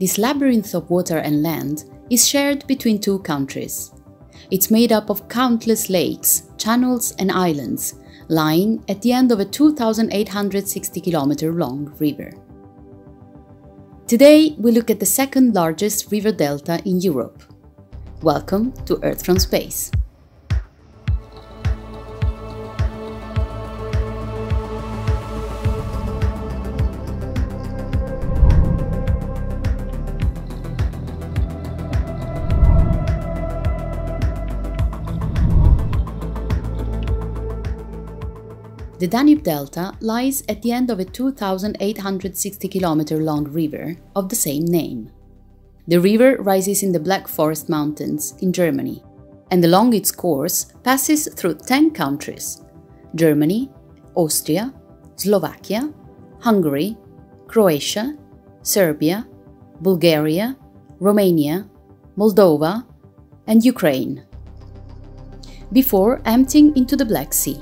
This labyrinth of water and land is shared between two countries. It's made up of countless lakes, channels and islands, lying at the end of a 2,860 km long river. Today we look at the second largest river delta in Europe. Welcome to Earth from Space. The Danube Delta lies at the end of a 2,860 km long river of the same name. The river rises in the Black Forest Mountains in Germany, and along its course passes through 10 countries: Germany, Austria, Slovakia, Hungary, Croatia, Serbia, Bulgaria, Romania, Moldova, and Ukraine, before emptying into the Black Sea.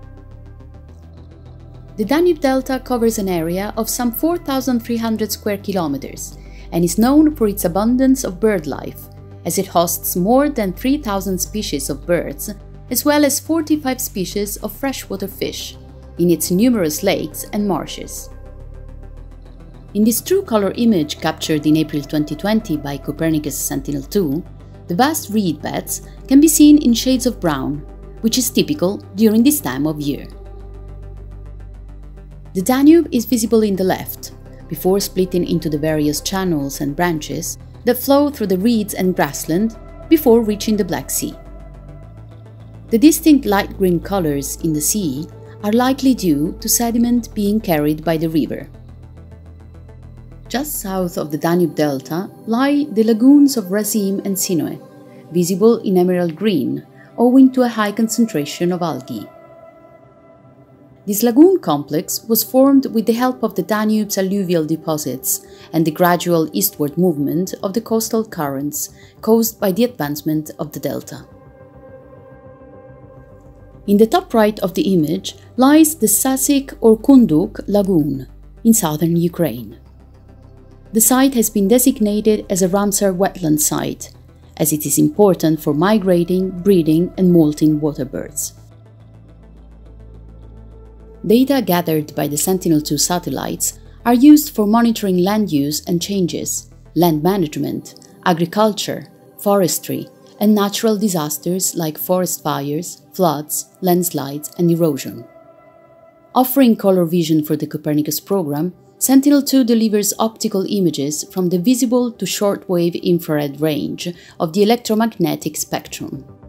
The Danube Delta covers an area of some 4,300 square kilometers and is known for its abundance of bird life, as it hosts more than 3,000 species of birds, as well as 45 species of freshwater fish, in its numerous lakes and marshes. In this true color image captured in April 2020 by Copernicus Sentinel-2, the vast reed beds can be seen in shades of brown, which is typical during this time of year. The Danube is visible in the left, before splitting into the various channels and branches that flow through the reeds and grassland before reaching the Black Sea. The distinct light green colors in the sea are likely due to sediment being carried by the river. Just south of the Danube Delta lie the lagoons of Razim and Sinoe, visible in emerald green owing to a high concentration of algae. This lagoon complex was formed with the help of the Danube's alluvial deposits and the gradual eastward movement of the coastal currents caused by the advancement of the delta. In the top right of the image lies the Sasik or Kunduk lagoon in southern Ukraine. The site has been designated as a Ramsar wetland site, as it is important for migrating, breeding and molting water birds. Data gathered by the Sentinel-2 satellites are used for monitoring land use and changes, land management, agriculture, forestry, and natural disasters like forest fires, floods, landslides, and erosion. Offering color vision for the Copernicus program, Sentinel-2 delivers optical images from the visible to shortwave infrared range of the electromagnetic spectrum.